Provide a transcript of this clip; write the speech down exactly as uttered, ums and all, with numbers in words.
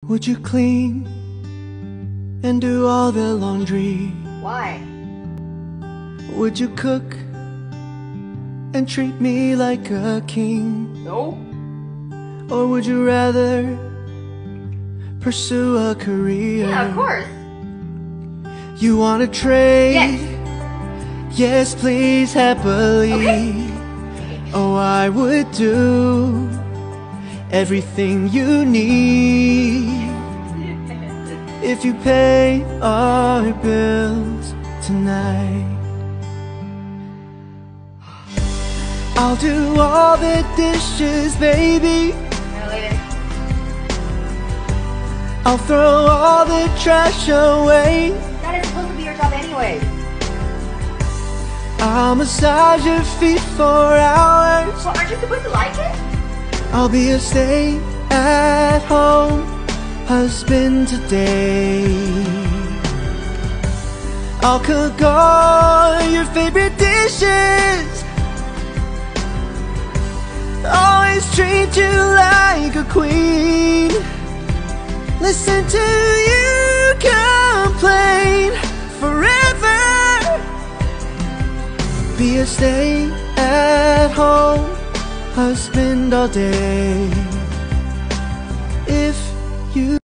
Would you clean and do all the laundry? Why? Would you cook and treat me like a king? No. Or would you rather pursue a career? Yeah, of course. You wanna trade? Yes. Yes, please, happily. Okay. Oh, I would do everything you need if you pay our bills tonight. I'll do all the dishes, baby. I'll throw all the trash away. That is supposed to be your job anyway. I'll massage your feet for hours. Well, aren't you supposed to like it? I'll be a stay-at-home husband today. I'll cook all your favorite dishes, always treat you like a queen, listen to you complain forever, be a stay-at-home husband all day. If you